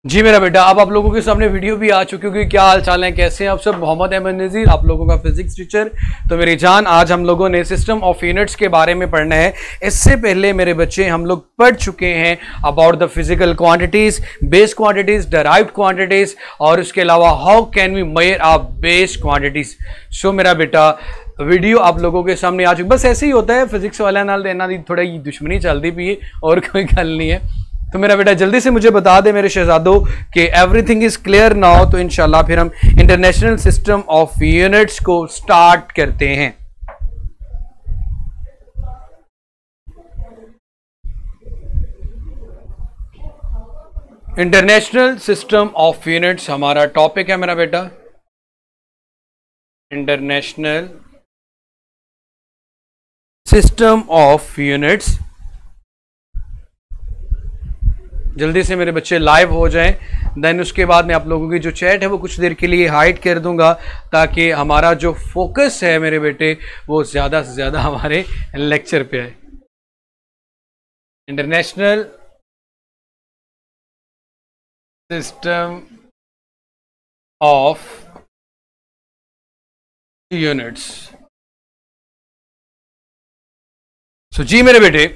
जी मेरा बेटा, अब आप लोगों के सामने वीडियो भी आ चुकी होगी। क्या हाल चाल है, कैसे हैं आप सब? मोहम्मद अहमद नज़ीर, आप लोगों का फिजिक्स टीचर। तो मेरी जान, आज हम लोगों ने सिस्टम ऑफ यूनिट्स के बारे में पढ़ना है। इससे पहले मेरे बच्चे हम लोग पढ़ चुके हैं about the physical quantities, base quantities, derived quantities, और उसके अलावा how can we measure a base quantities. So मेरा बेटा, वीडियो आप लोगों के सामने आ चुकी। बस ऐसे ही होता है, फिजिक्स वाला नाल देना दी थोड़ा दुश्मनी चलती पी है, और कोई गल नहीं है। तो मेरा बेटा जल्दी से मुझे बता दे मेरे शहजादों कि एवरीथिंग इज क्लियर नाउ। तो इंशाल्लाह फिर हम इंटरनेशनल सिस्टम ऑफ यूनिट्स को स्टार्ट करते हैं। इंटरनेशनल सिस्टम ऑफ यूनिट्स हमारा टॉपिक है मेरा बेटा। International system of units. जल्दी से मेरे बच्चे लाइव हो जाएं, देन उसके बाद मैं आप लोगों की जो चैट है वो कुछ देर के लिए हाइड कर दूंगा, ताकि हमारा जो फोकस है मेरे बेटे वो ज़्यादा से ज़्यादा हमारे लेक्चर पे आए। International system of units. So जी मेरे बेटे,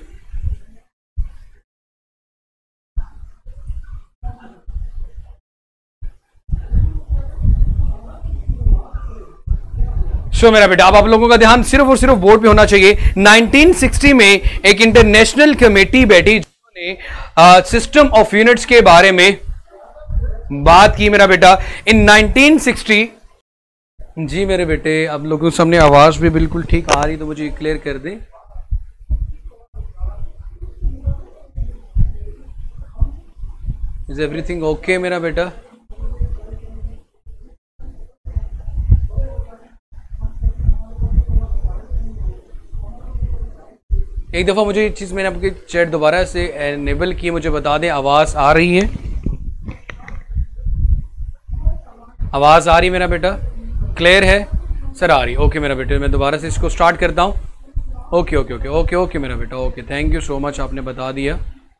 मेरा बेटा अब आप लोगों का ध्यान सिर्फ और सिर्फ बोर्ड पे होना चाहिए। 1960 में एक इंटरनेशनल कमेटी बैठी जिन्होंने सिस्टम ऑफ यूनिट्स के बारे में बात की मेरा बेटा। इन 1960, जी मेरे बेटे, आप लोगों के सामने आवाज भी बिल्कुल ठीक आ रही, तो मुझे क्लियर कर दें। इज एवरीथिंग ओके मेरा बेटा? एक दफ़ा मुझे ये चीज़, मैंने आपकी चैट दोबारा से एनेबल की, मुझे बता दें आवाज़ आ रही है? आवाज़ आ रही मेरा बेटा? क्लियर है सर? आ रही? ओके मेरा बेटे, मैं दोबारा से इसको स्टार्ट करता हूँ। Okay okay okay okay okay मेरा बेटा, okay, thank you so much, आपने बता दिया।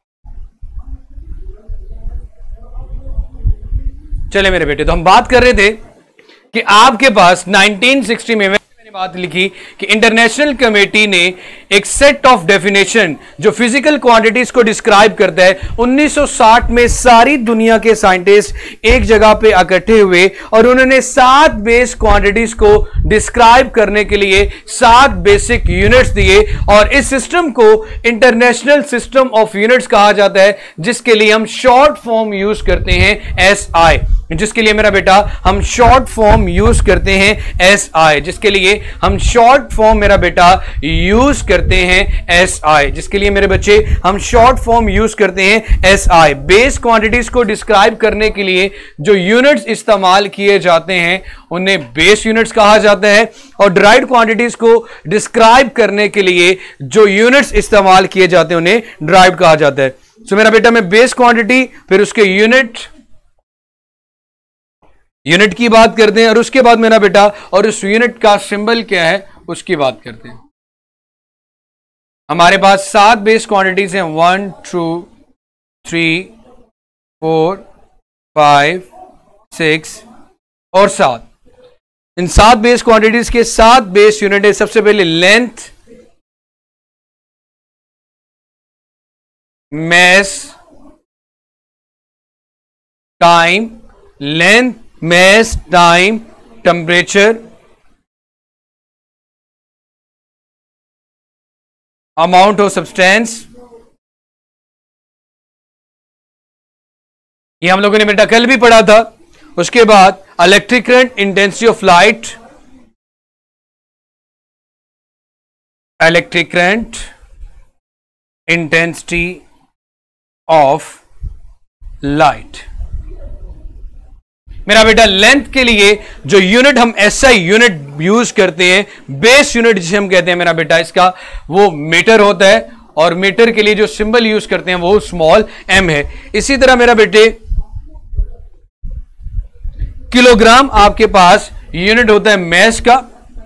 चले मेरे बेटे, तो हम बात कर रहे थे कि आपके पास 1960 में बात लिखी कि इंटरनेशनल कमेटी ने एक सेट ऑफ डेफिनेशन जो फिजिकल क्वांटिटीज को डिस्क्राइब करता है। 1960 में सारी दुनिया के साइंटिस्ट एक जगह पे इकट्ठे हुए और उन्होंने 7 बेस क्वांटिटीज को डिस्क्राइब करने के लिए 7 बेसिक यूनिट्स दिए, और इस सिस्टम को इंटरनेशनल सिस्टम ऑफ यूनिट्स कहा जाता है, जिसके लिए हम शॉर्ट फॉर्म यूज करते हैं SI। जिसके लिए मेरा बेटा हम शॉर्ट फॉर्म यूज करते हैं SI। जिसके लिए हम शॉर्ट फॉर्म मेरा बेटा यूज करते हैं SI। जिसके लिए मेरे बच्चे हम शॉर्ट फॉर्म यूज करते हैं SI। बेस क्वांटिटीज को डिस्क्राइब करने के लिए जो यूनिट्स इस्तेमाल किए जाते हैं उन्हें बेस यूनिट्स कहा जाता है, और डिराइव्ड क्वांटिटीज को डिस्क्राइब करने के लिए जो यूनिट्स इस्तेमाल किए जाते हैं उन्हें डिराइव्ड कहा जाता है। सो मेरा बेटा, मैं बेस क्वांटिटी, फिर उसके यूनिट की बात करते हैं, और उसके बाद मेरा बेटा और उस यूनिट का सिंबल क्या है उसकी बात करते हैं। हमारे पास 7 बेस क्वांटिटीज हैं, 1 2 3 4 5 6 और 7। इन 7 बेस क्वांटिटीज के 7 बेस यूनिट है। सबसे पहले length, mass, time, length, mass, time, temperature, amount of substance. ये हम लोगों ने बेटा कल भी पढ़ा था। उसके बाद electric current, intensity of light, electric current, intensity of light. मेरा बेटा लेंथ के लिए जो यूनिट हम SI यूनिट यूज करते हैं, बेस यूनिट जिसे हम कहते हैं मेरा बेटा, इसका वो मीटर होता है, और मीटर के लिए जो सिंबल यूज करते हैं वो स्मॉल m है। इसी तरह मेरा बेटे किलोग्राम आपके पास यूनिट होता है मैस का,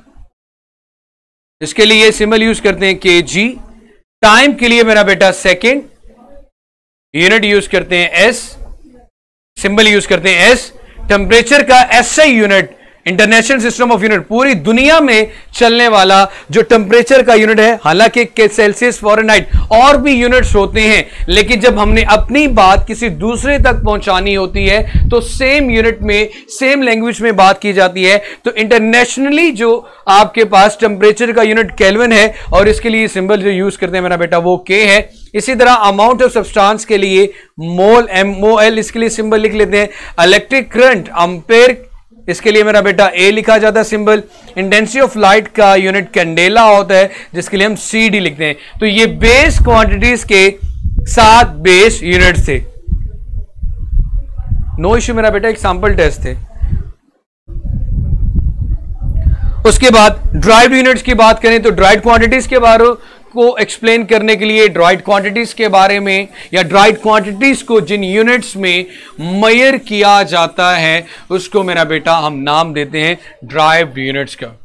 इसके लिए सिंबल यूज करते हैं kg। टाइम के लिए मेरा बेटा सेकेंड, यूनिट यूज करते हैं एस, सिंबल यूज करते हैं एस। टेम्परेचर का SI unit, international system of unit, पूरी दुनिया में चलने वाला जो टेम्परेचर का यूनिट है, हालांकि सेल्सियस, फ़ारेनहाइट और भी यूनिट्स होते हैं, लेकिन जब हमने अपनी बात किसी दूसरे तक पहुंचानी होती है तो सेम यूनिट में, सेम लैंग्वेज में बात की जाती है। तो इंटरनेशनली जो आपके पास टेम्परेचर का यूनिट केल्विन है और इसके लिए सिंबल जो यूज करते हैं मेरा बेटा वो के है। इसी तरह अमाउंट ऑफ सब्सटेंस के लिए मोल, MOL, इसके लिए सिंबल लिख लेते हैं। इलेक्ट्रिक करंट, एम्पेयर, इसके लिए मेरा बेटा ए लिखा जाता है सिंबल। इंटेंसिटी ऑफ लाइट का यूनिट कैंडेला होता है, जिसके लिए हम CD लिखते हैं। तो ये बेस क्वांटिटीज के 7 बेस यूनिट थे। नो इश्यू मेरा बेटा, एक सैंपल टेस्ट थे। उसके बाद ड्राइव्ड यूनिट्स की बात करें तो ड्राइड क्वांटिटीज के बारे को एक्सप्लेन करने के लिए, ड्राइड क्वांटिटीज के बारे में, या ड्राइड क्वांटिटीज को जिन यूनिट्स में मेजर किया जाता है उसको मेरा बेटा हम नाम देते हैं ड्राइव्ड यूनिट्स का।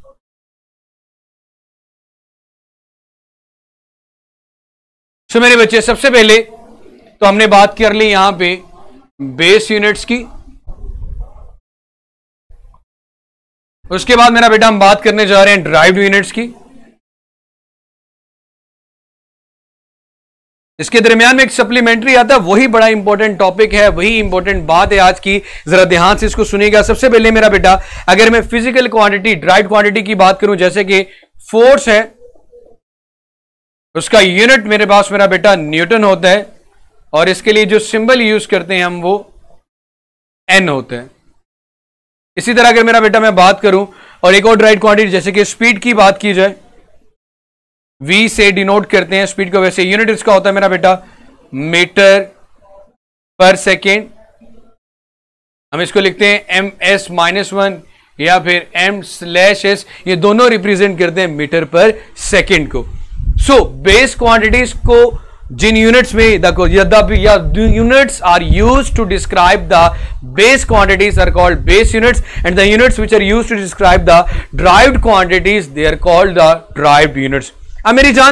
सो मेरे बच्चे, सबसे पहले तो हमने बात कर ली यहां पे बेस यूनिट्स की। उसके बाद मेरा बेटा हम बात करने जा रहे हैं ड्राइव्ड यूनिट्स की। इसके दरमियान में एक सप्लीमेंट्री आता है, वही बड़ा इंपॉर्टेंट टॉपिक है, वही इंपॉर्टेंट बात है आज की। जरा ध्यान से इसको सुनिएगा। सबसे पहले मेरा बेटा, अगर मैं फिजिकल क्वांटिटी, ड्राइड क्वांटिटी की बात करूं, जैसे कि फोर्स है, उसका यूनिट मेरे पास मेरा बेटा न्यूटन होता है, और इसके लिए जो सिंबल यूज करते हैं हम वो N होते हैं। इसी तरह अगर मेरा बेटा मैं बात करूं और एक और ड्राइड क्वांटिटी, जैसे कि स्पीड की बात की जाए, V से डिनोट करते हैं स्पीड को, वैसे यूनिट इसका होता है मेरा बेटा मीटर पर सेकेंड। हम इसको लिखते हैं MS-1 या फिर M/S, ये दोनों रिप्रेजेंट करते हैं मीटर पर सेकेंड को। सो बेस क्वांटिटीज को जिन यूनिट्स में देखो, units are used to describe the base quantities are called base units, and the units which are used to describe the derived quantities they are called the derived units. अब मेरी जान,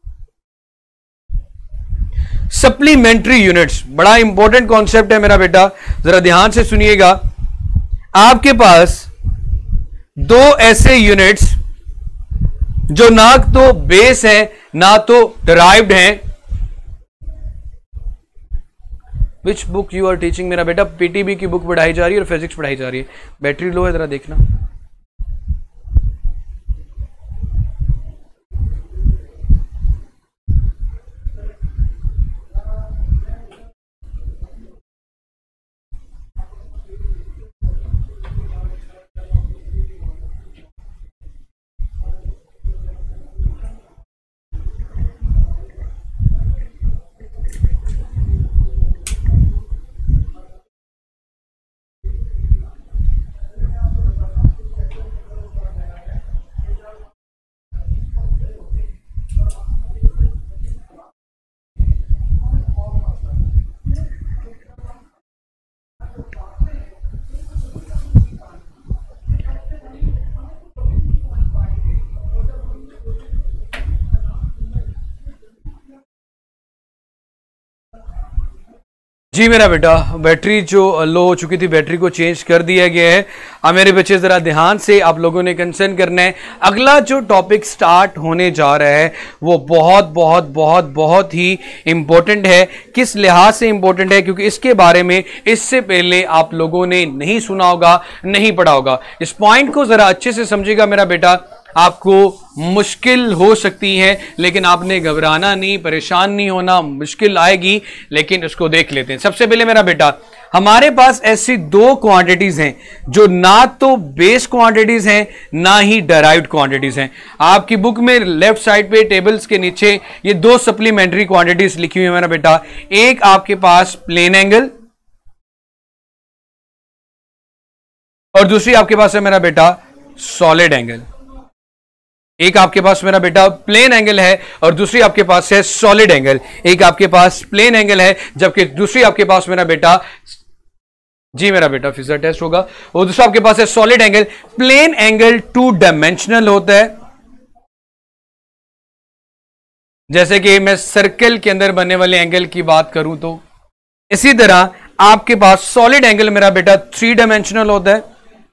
supplementary units बड़ा important concept है मेरा बेटा, जरा ध्यान से सुनिएगा। आपके पास 2 ऐसे यूनिट्स जो ना तो बेस है ना तो डिराइव्ड हैं। Which book you are teaching मेरा बेटा? PTB की बुक पढ़ाई जा रही है और फिजिक्स पढ़ाई जा रही है। बैटरी लो है, जरा देखना। जी मेरा बेटा, बैटरी जो लो हो चुकी थी, बैटरी को चेंज कर दिया गया है। अब मेरे बच्चे जरा ध्यान से आप लोगों ने कंसर्न करना है। अगला जो टॉपिक स्टार्ट होने जा रहा है वो बहुत बहुत बहुत बहुत ही इंपॉर्टेंट है। किस लिहाज से इंपॉर्टेंट है? क्योंकि इसके बारे में इससे पहले आप लोगों ने नहीं सुना होगा, नहीं पढ़ा होगा। इस पॉइंट को जरा अच्छे से समझिएगा मेरा बेटा। आपको मुश्किल हो सकती है, लेकिन आपने घबराना नहीं, परेशान नहीं होना। मुश्किल आएगी लेकिन उसको देख लेते हैं। सबसे पहले मेरा बेटा, हमारे पास ऐसी 2 क्वांटिटीज हैं जो ना तो बेस क्वांटिटीज हैं ना ही डेराइव्ड क्वांटिटीज हैं। आपकी बुक में लेफ्ट साइड पे टेबल्स के नीचे ये 2 सप्लीमेंट्री क्वांटिटीज लिखी हुई है मेरा बेटा। एक आपके पास प्लेन एंगल और दूसरी आपके पास है मेरा बेटा सॉलिड एंगल। एक आपके पास मेरा बेटा प्लेन एंगल है और दूसरी आपके पास है सॉलिड एंगल। एक आपके पास प्लेन एंगल है जबकि दूसरी आपके पास मेरा बेटा, जी मेरा बेटा फिजर टेस्ट होगा, और दूसरा आपके पास है solid angle. Plane angle 2 dimensional होता है, जैसे कि मैं सर्कल के अंदर बनने वाले एंगल की बात करूं तो। इसी तरह आपके पास सॉलिड एंगल मेरा बेटा 3 डायमेंशनल होता है।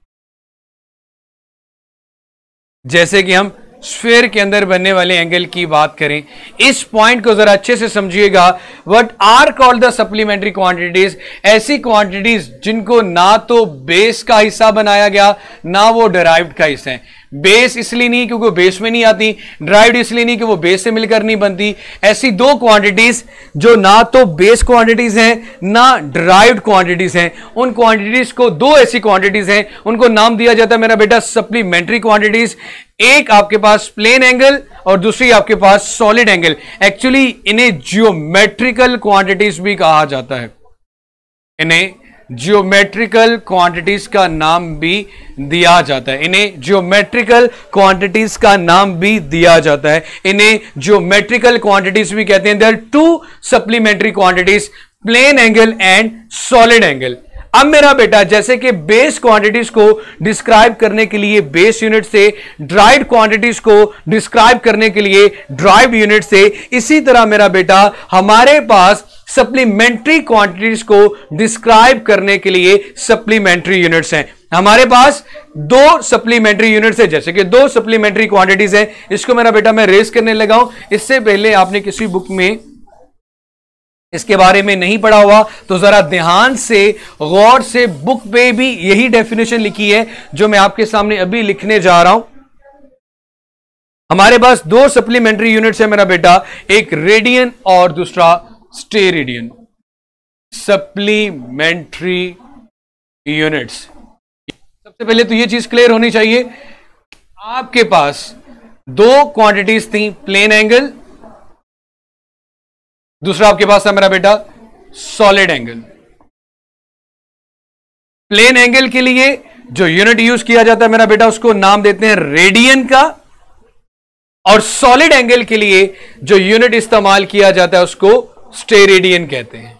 जैसे कि हम स्फीयर के अंदर बनने वाले एंगल की बात करें, इस पॉइंट को जरा अच्छे से समझिएगा। What are called the supplementary quantities, ऐसी क्वांटिटीज जिनको ना तो बेस का हिस्सा बनाया गया ना वो डिराइव्ड का हिस्सा है। बेस इसलिए नहीं क्योंकि वो बेस में नहीं आती, डिराइव्ड इसलिए नहीं कि वो बेस से मिलकर नहीं बनती। ऐसी दो क्वांटिटीज जो ना तो बेस क्वांटिटीज हैं ना डिराइव्ड क्वांटिटीज हैं, उन क्वांटिटीज को, दो ऐसी क्वांटिटीज हैं, उनको नाम दिया जाता है मेरा बेटा सप्लीमेंट्री क्वांटिटीज। एक आपके पास प्लेन एंगल और दूसरी आपके पास सॉलिड एंगल। एक्चुअली इन्हें जियोमेट्रिकल क्वांटिटीज भी कहा जाता है, इन्हें जियोमेट्रिकल क्वांटिटीज का नाम भी दिया जाता है, इन्हें जियोमेट्रिकल क्वांटिटीज का नाम भी दिया जाता है, इन्हें जियोमेट्रिकल क्वांटिटीज भी कहते हैं। There are two supplementary quantities, plane angle and solid angle. अब मेरा बेटा जैसे कि बेस क्वांटिटीज को डिस्क्राइब करने के लिए बेस यूनिट से, डिराइव्ड क्वांटिटीज को डिस्क्राइब करने के लिए डिराइव्ड यूनिट से, इसी तरह मेरा बेटा हमारे पास सप्लीमेंट्री क्वांटिटीज को डिस्क्राइब करने के लिए सप्लीमेंट्री यूनिट्स हैं। हमारे पास दो सप्लीमेंट्री यूनिट्स है, जैसे कि दो सप्लीमेंट्री क्वांटिटीज है। इसको मेरा बेटा मैं रेस करने लगा हूं। इससे पहले आपने किसी बुक में इसके बारे में नहीं पढ़ा हुआ तो जरा ध्यान से, गौर से, बुक पे भी यही डेफिनेशन लिखी है जो मैं आपके सामने अभी लिखने जा रहा हूं। हमारे पास दो सप्लीमेंट्री यूनिट्स है मेरा बेटा, एक रेडियन और दूसरा स्टेरेडियन। सप्लीमेंट्री यूनिट्स, सबसे पहले तो यह चीज क्लियर होनी चाहिए, आपके पास दो क्वांटिटीज थी, प्लेन एंगल, दूसरा आपके पास था मेरा बेटा सॉलिड एंगल। प्लेन एंगल के लिए जो यूनिट यूज किया जाता है मेरा बेटा उसको नाम देते हैं रेडियन का, और सॉलिड एंगल के लिए जो यूनिट इस्तेमाल किया जाता है उसको स्टेरेडियन कहते हैं।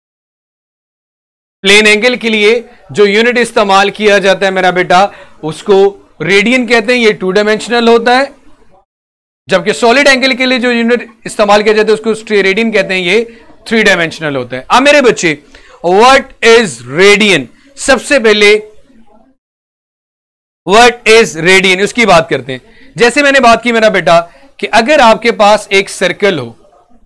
प्लेन एंगल के लिए जो यूनिट इस्तेमाल किया जाता है मेरा बेटा उसको रेडियन कहते हैं, ये 2 डायमेंशनल होता है, जबकि सॉलिड एंगल के लिए जो यूनिट इस्तेमाल किया जाता है उसको स्टेरेडियन कहते हैं, ये 3 डायमेंशनल होता है। अब मेरे बच्चे, व्हाट इज रेडियन, सबसे पहले व्हाट इज रेडियन उसकी बात करते हैं। जैसे मैंने बात की मेरा बेटा कि अगर आपके पास एक सर्कल हो,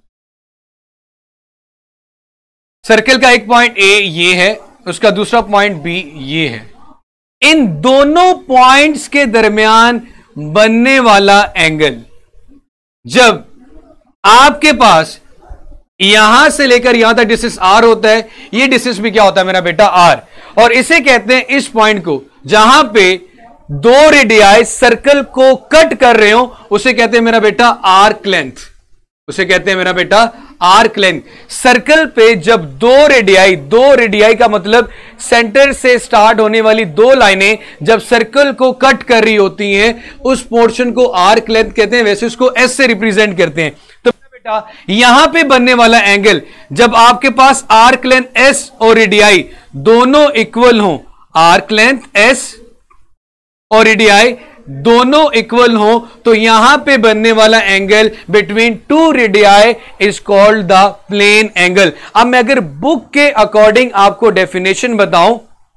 सर्कल का एक पॉइंट ए ये है, उसका दूसरा पॉइंट बी ये है, इन दोनों पॉइंट्स के दरमियान बनने वाला एंगल, जब आपके पास यहां से लेकर यहां तक डिस्टेंस आर होता है, यह डिस्टेंस भी क्या होता है मेरा बेटा आर, और इसे कहते हैं, इस पॉइंट को जहां पे दो रेडियाई सर्कल को कट कर रहे हो उसे कहते हैं मेरा बेटा आर्क लेंथ, उसे कहते हैं मेरा बेटा आर्क लेंथ। सर्कल पे जब दो रेडियाई का मतलब सेंटर से स्टार्ट होने वाली दो लाइनें जब सर्कल को कट कर रही होती हैं उस पोर्शन को आर्क लेंथ कहते हैं, वैसे उसको एस से रिप्रेजेंट करते हैं। तो बेटा यहां पे बनने वाला एंगल, जब आपके पास आर्क लेंथ एस और रेडियाई दोनों इक्वल हो, आर्क लेंथ एस और रेडियाई दोनों इक्वल हो, तो यहां पे बनने वाला angle between two radii is called the plane angle. अब मैं अगर बुक के अकॉर्डिंग आपको डेफिनेशन बताऊं,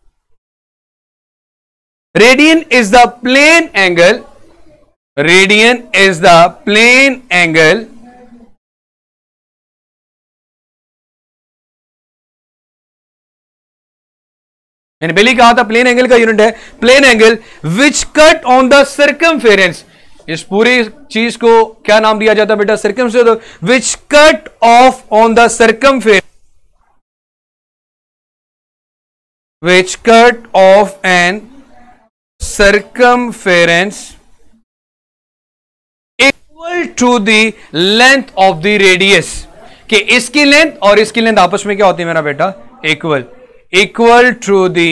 radian is the plane angle, radian is the plane angle मैंने पहले कहा था प्लेन एंगल का यूनिट है plane angle which cut on the circumference. इस पूरी चीज को क्या नाम दिया जाता है बेटा, circumference, which cut of on the circumference, which cut of an circumference equal to the length of the radius, कि इसकी लेंथ और इसकी लेंथ आपस में क्या होती है मेरा बेटा, equal to the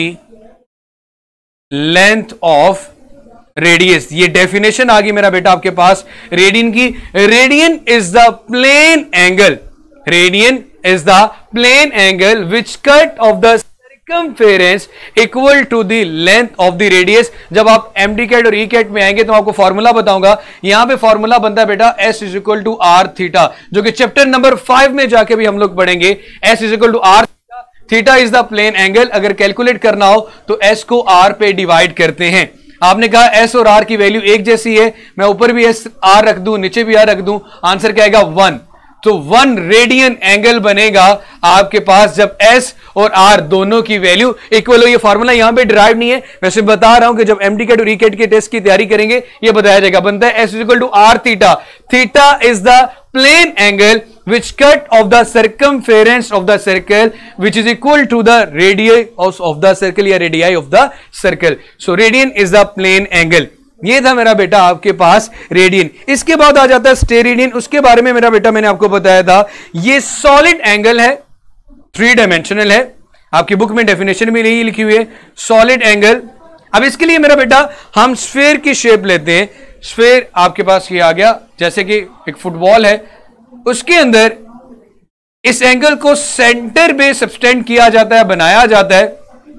length of radius. ये डेफिनेशन आ गई मेरा बेटा आपके पास रेडियन की। Radian is the plane angle, radian is the plane angle which cut of the circumference equal to the length of the radius. जब आप एमडी कैट और ई कैट में आएंगे तो आपको फॉर्मूला बताऊंगा, यहां पे फॉर्मूला बनता है बेटा S is equal to R theta, जो कि चैप्टर नंबर 5 में जाके भी हम लोग पढ़ेंगे। S is equal to R, theta is the plane angle. अगर कैलकुलेट करना हो तो एस को आर पे डिवाइड करते हैं। आपने कहा एस और आर की वैल्यू एक जैसी है, मैं ऊपर भी एस आर रख दूं नीचे भी आर रख दूं, आंसर क्या आएगा 1। तो 1 रेडियन एंगल बनेगा आपके पास जब एस और आर दोनों की वैल्यू इक्वल हो। ये फॉर्मूला यहां पे डिराइव नहीं है, वैसे बता रहा हूं कि जब एमडी कैट और ई कैट के टेस्ट की तैयारी करेंगे ये बताया जाएगा। बनता है S equal to R theta. Theta is the plane angle which cut of the circumference of the circle which is equal to the radius of the circle या radii of the circle. So radian is the plane angle. ये था मेरा बेटा आपके पास radian. इसके बाद आ जाता है स्टेरेडियन। उसके बारे में मेरा बेटा मैंने आपको बताया था, ये सॉलिड एंगल है, 3 डायमेंशनल है। आपकी बुक में डेफिनेशन भी नहीं लिखी हुई है सॉलिड एंगल। अब इसके लिए मेरा बेटा हम स्फीयर की शेप लेते हैं। स्फीयर आपके पास ये आ गया, जैसे कि एक फुटबॉल है, उसके अंदर इस एंगल को सेंटर पे सब्सटेंड किया जाता है, बनाया जाता है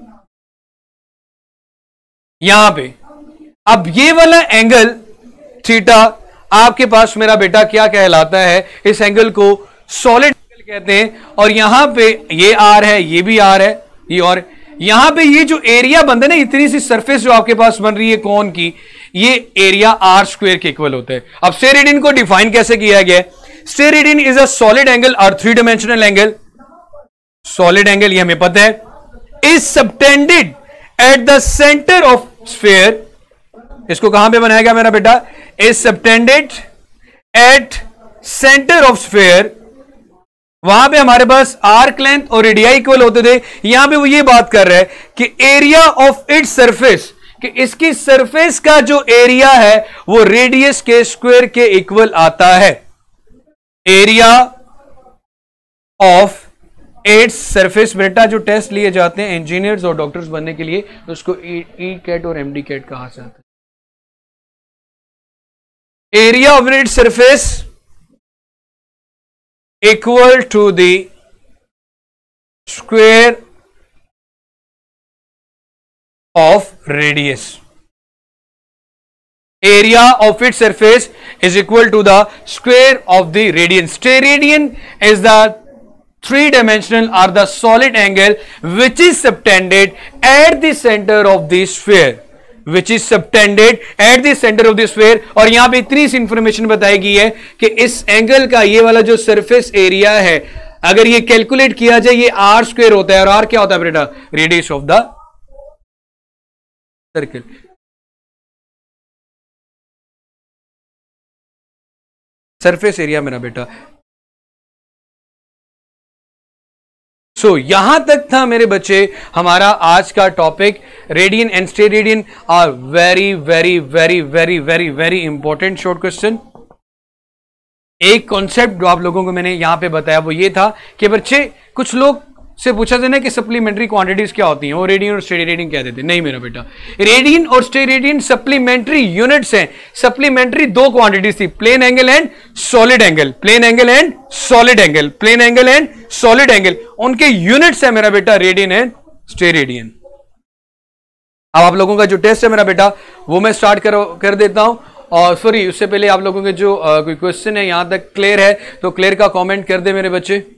यहां पे। अब ये वाला एंगल थीटा आपके पास मेरा बेटा क्या कहलाता है, इस एंगल को सॉलिड एंगल कहते हैं। और यहां पे ये आर है, ये भी आर है, ये और यहां पे ये जो एरिया बनता है ना, इतनी सी सरफेस जो आपके पास बन रही है कोन की, ये एरिया आर स्क्वायर के इक्वल होता है। अब स्टेरेडियन को डिफाइन कैसे किया गया है? Steradian is a solid angle और 3 डायमेंशनल एंगल। सॉलिड एंगल ये हमें पता है, is subtended at the centre of sphere. इसको कहां पे बनाया गया मेरा बेटा? Is subtended at centre of sphere. वहां पे हमारे पास आर्क लेंथ और रेडियाई इक्वल होते थे। यहां पे वो ये बात कर रहा है कि एरिया ऑफ इट्स सरफेस, कि इसकी सरफेस का जो एरिया है वो रेडियस के स्क्वायर के इक्वल आता है। एरिया ऑफ इट्स सरफेस, बेटा जो टेस्ट लिए जाते हैं इंजीनियर्स और डॉक्टर्स बनने के लिए, उसको ई कैट और एमडी कैट कहा जाता है। Area of its surface equal to the square of radius. Area of its surface is equal to the square of the radian. Steradian is the 3-dimensional or the solid angle which is subtended at the center of the sphere. Which is subtended at the center of the sphere. और यहां पे इतनी सी information बताई गई है कि इस angle का ये वाला जो सरफेस एरिया है, अगर ये कैलकुलेट किया जाए, ये आर स्क्वायर होता है। और आर क्या होता है बेटा? Radius of the circle. Surface area मेरा बेटा। सो यहां तक था मेरे बच्चे हमारा आज का topic. Radian and steradian are very very very very very very important short question. एक कॉन्सेप्ट जो आप लोगों को मैंने यहां पे बताया वो ये था कि बच्चे, कुछ लोग से पूछा था ना कि सप्लीमेंट्री क्वांटिटीज क्या होती हैं, वो रेडियन और स्टेरेडियन कहते थे। नहीं मेरा बेटा, रेडियन और स्टेरेडियन सप्लीमेंट्री यूनिट्स हैं। सप्लीमेंट्री 2 क्वांटिटीज थी, plane angle and solid angle. Plane angle and solid angle, plane angle and solid angle, उनके यूनिट्स है मेरा बेटा रेडियन एंड स्टेरेडियन। अब आप लोगों का जो टेस्ट है मेरा बेटा वो मैं स्टार्ट कर देता हूं। और सॉरी, उससे पहले आप लोगों के जो कोई क्वेश्चन है यहां तक क्लियर है तो क्लियर का कॉमेंट कर दे मेरे बच्चे।